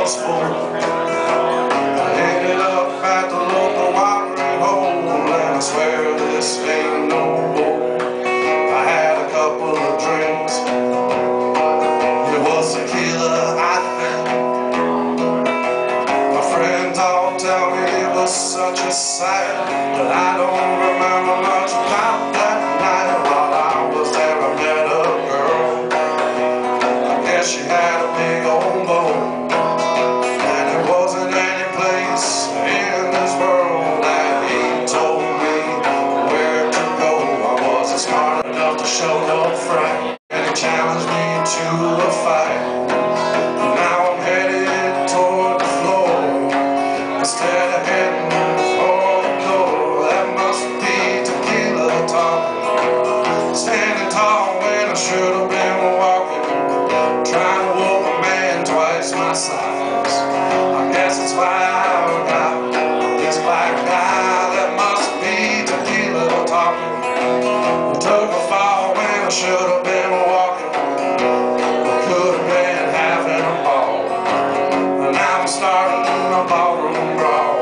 was full. I ended up at the local watering hole, and I swear this ain't no bull. I had a couple of drinks. It was tequila, I think. My friends all tell me it was such a sight, but I don't remember much about that night. While I was there, I met a girl. I guess she had a big old bow, and it wasn't any place in this world that he told me where to go. I wasn't smart enough to show no fright, and he challenged me to a fight. Now I'm headed toward the floor instead of heading for the door. That must be tequila talking. Standing tall when I should have been walking, trying to whoop a man twice my size. I guess it's why I got this black guy. That must be tequila talking. I took a fall when I should have been walking, could have been having a ball. And now I'm starting a ballroom brawl.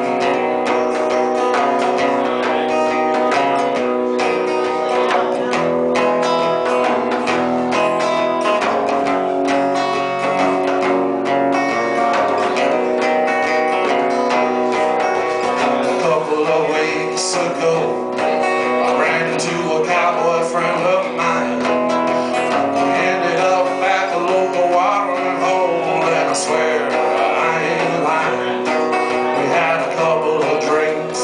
A couple of weeks ago, I ran into a cowboy friend of mine. We ended up at the local watering hole, and I swear I ain't lying. We had a couple of drinks.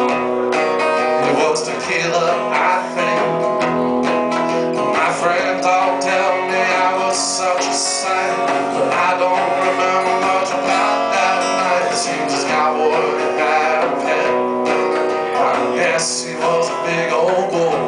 It was tequila, I think. My friends all tell me I was such a sight, but I don't remember much about that night. It seems this cowboy had a pet. I guess he was a big old bull.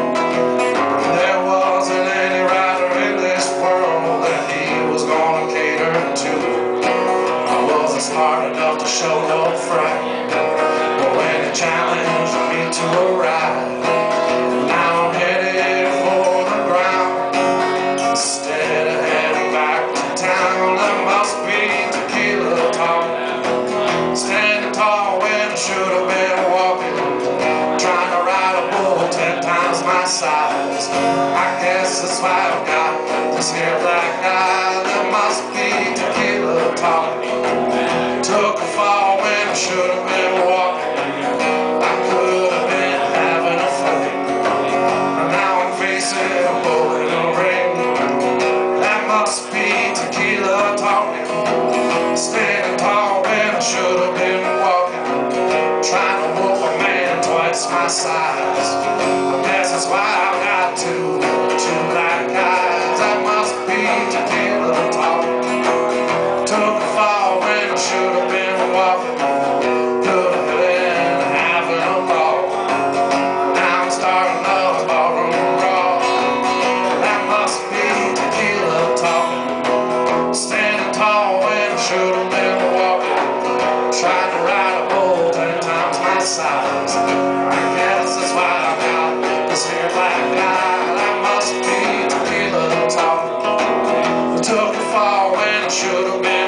There wasn't any rider in this world that he was gonna cater to. I wasn't smart enough to show no fright, but when he challenged me to a ride, now I'm headed for the ground instead of heading back to town. That must be tequila talking. Standing tall when I should have been walking, trying to ride a bull 10 times my size. I guess that's why I've got this here black eye. That must be tequila talking. Took a fall when I should have been walking, I could have been having a fight. And now I'm facing a bull in a ring. That must be tequila talking. Standing tall when I should have been walking, trying to whoop a man twice my size. I guess that's why I've got two black eyes. That must be tequila talking. Took a fall when I should have been walking, could have been having a ball. Now I'm starting a ballroom brawl. That must be tequila talking. Standing tall when I should have been walking, trying to ride a bull 10 times my size. I guess that's why I got this here black guy. That must be tequila talking. I took a fall when I should have been